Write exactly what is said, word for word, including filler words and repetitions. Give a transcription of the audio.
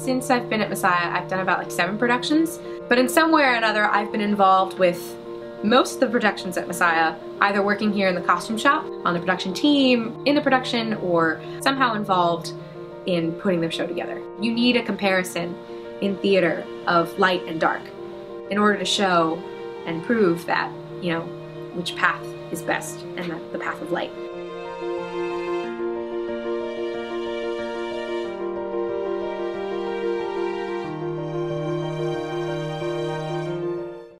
since I've been at Messiah, I've done about like seven productions, but in some way or another, I've been involved with most of the productions at Messiah, either working here in the costume shop, on the production team, in the production, or somehow involved in putting the show together. You need a comparison in theater of light and dark in order to show and prove that, you know, which path is best and the, the path of light.